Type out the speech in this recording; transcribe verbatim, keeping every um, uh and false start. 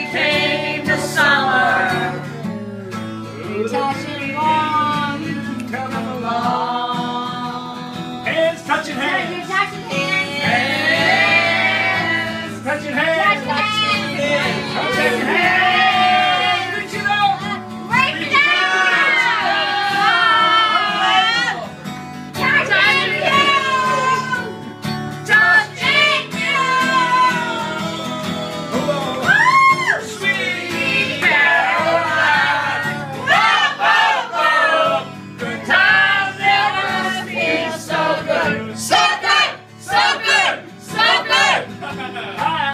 came the summer. Touching warm, coming along. Hands touching hands.